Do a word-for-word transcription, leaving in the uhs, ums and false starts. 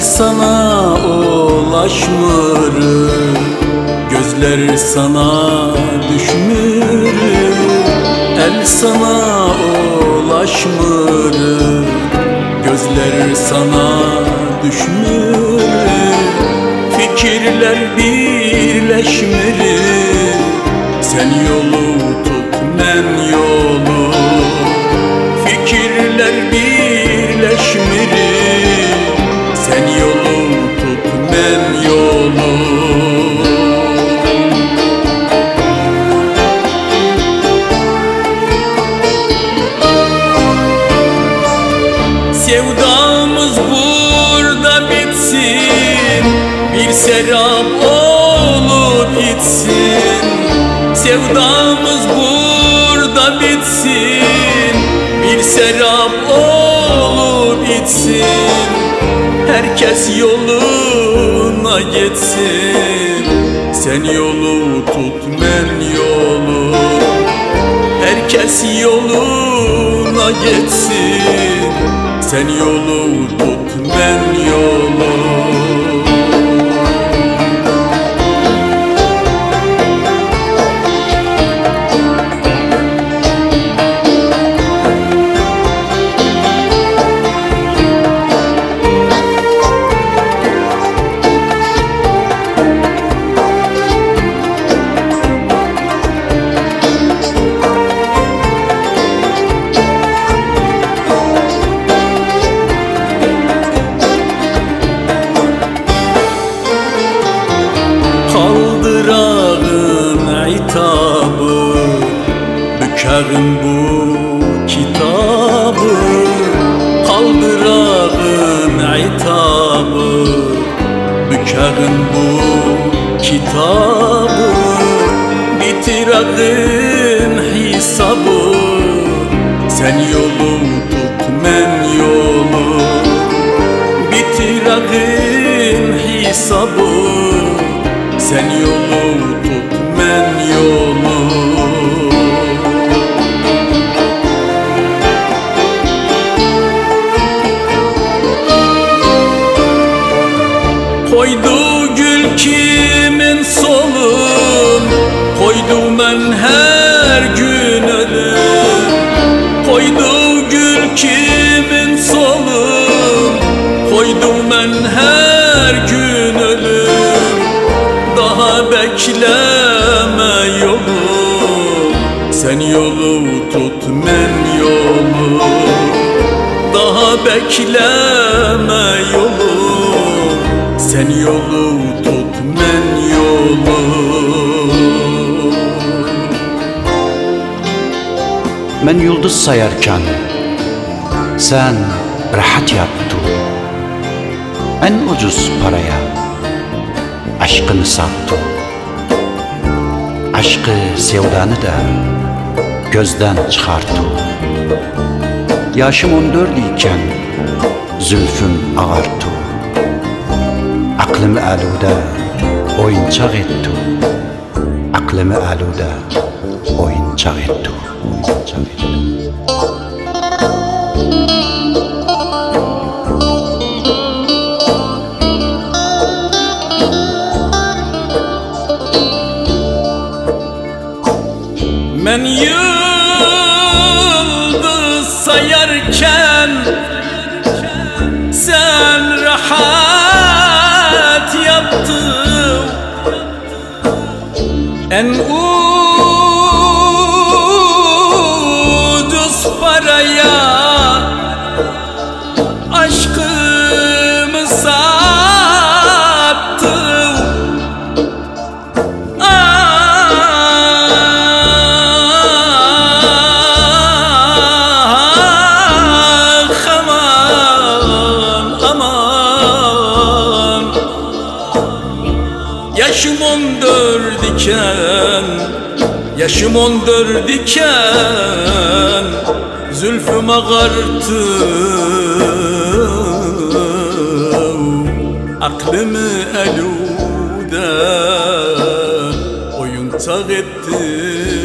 sana ulaşmır, gözler sana düşmür. El sana ulaşmır, gözler sana düşmür. Fikirler birleşmir, sen yolu tut men yolu. Fikirler birleşmir, sen yolu tut men yolu. Sevdamız burada bitsin, bir serap olup gitsin. Sevdamız burada bitsin, bir serap olup gitsin. Herkes yoluna gitsin, sen yolu tut men yolu. Herkes yoluna gitsin, sen yolu tut men yolu. Kaldırağın itabı, bükağın bu kitabı. Kaldırağın itabı, bükağın bu kitabı. Bitirağın hesabı, sen yolu tut men yolu. Bitirağın hesabı, sen yolu tut men yolu. Koydu gül kimin solun, koydu men her gün ölüm. Koydu gül kimin solun, koydu men her gün ölüm. Daha bekleme yolu, sen yolu tut men yolu. Daha bekleme yolu, sen yolu tut men yolu. Men yıldız sayarken sen rahat yaptın. En ucuz paraya aşkını sattın. Aşkı sevdanı da gözden çıkarttın. Yaşım on dört iken zülfüm ağarttı. Aklımı aluda oyuncak etti. Aklımı aluda oyuncak etti. Oyuncak etti. Men yıldız sayarken sen rahat yaptın. En ucuz paraya aşkımı sattım. Yaşım on dört iken, yaşım on dört iken zülfüm ağarttı. Aklımı elude oyuncak etti.